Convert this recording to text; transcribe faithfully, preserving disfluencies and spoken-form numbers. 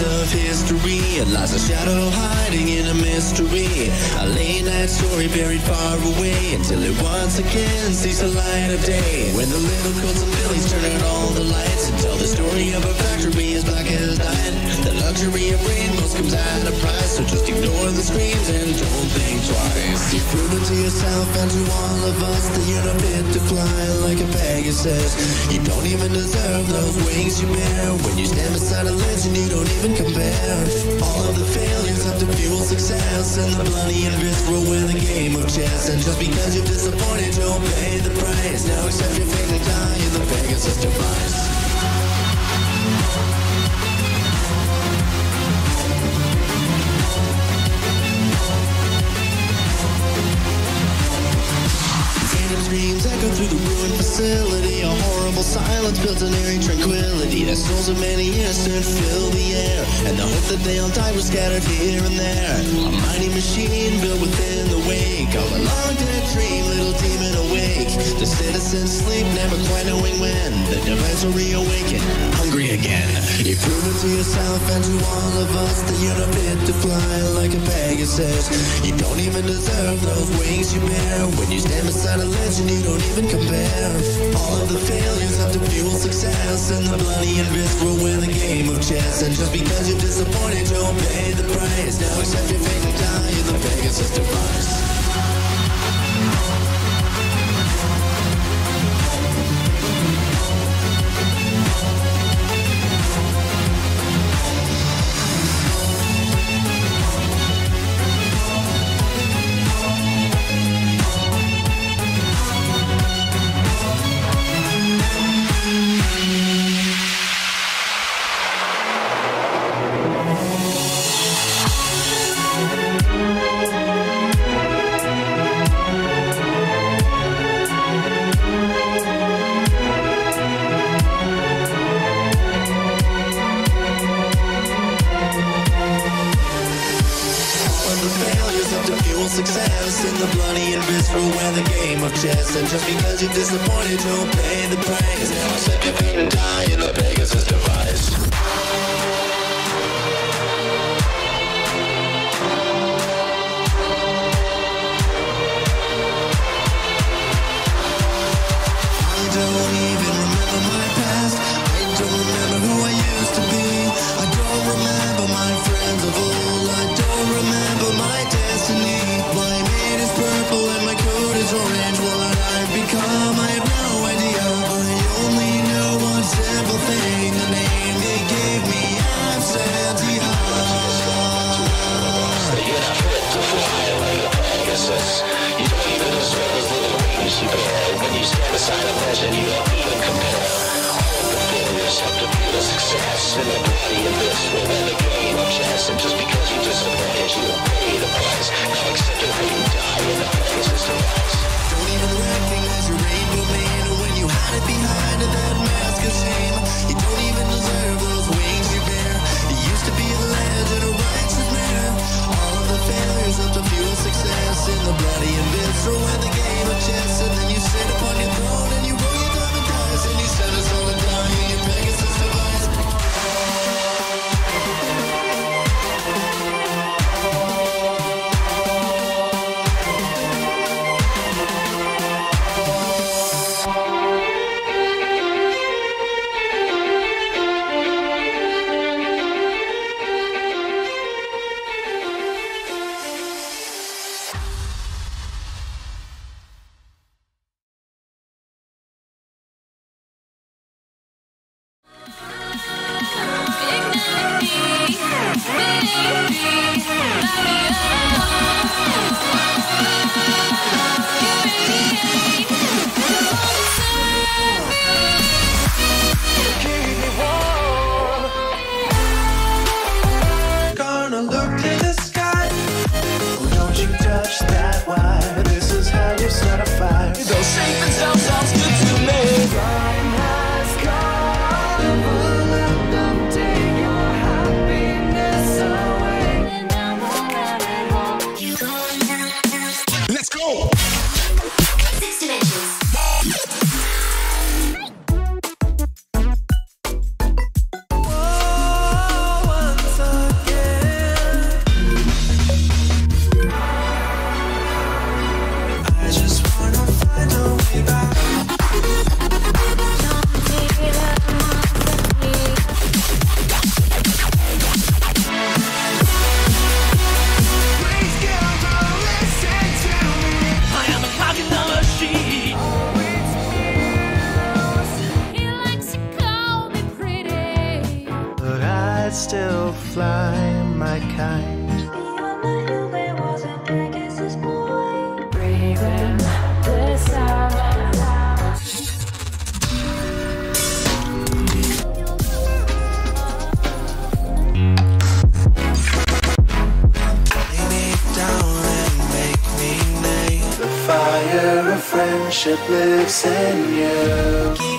of history. It lies a shadow hiding in a mystery. A late night story buried far away until it once again sees the light of day. When the little coats and billies turn out all the lights and tell the story of a factory as black as night. The luxury of rainbows comes at a price, so just ignore the screams and don't think twice. You've proven to yourself and to all of us that you're not fit to fly like a Pegasus. You don't even deserve those wings you bear. When you stand beside a legend, you don't even compare. All of the failures have to fuel success, and the bloody and visceral win the game of chess. And just because you're disappointed, you'll pay the price. Now accept your fate and die in the Pegasus device. Dreams echo through the ruined facility. A horrible silence built an eerie tranquility. The souls of many innocent fill the air, and the hope that they'll die was scattered here and there. A mighty machine built within the wake of a long dead dream, little demon awake. The citizens sleep, never quite knowing when the device will reawaken, hungry again. You've proven to yourself and to all of us that you're not fit to fly like a Pegasus. You don't even deserve those wings you bear. When you stand beside a legend, you don't even compare. All of the failures have to fuel success, and the bloody and visceral win the game of chess. And just because you're disappointed, you'll pay the price. Now accept your fate and die in the Pegasus device. Success in the bloody and visceral win the game of chess. And just because you're disappointed, you'll pay the price. Now accept your fate and die in the Pegasus device. I'd still fly my kite. Beyond the hill there was a Pegasus boy, breathing this out. Lay me down and make me name. The fire of friendship lives in you.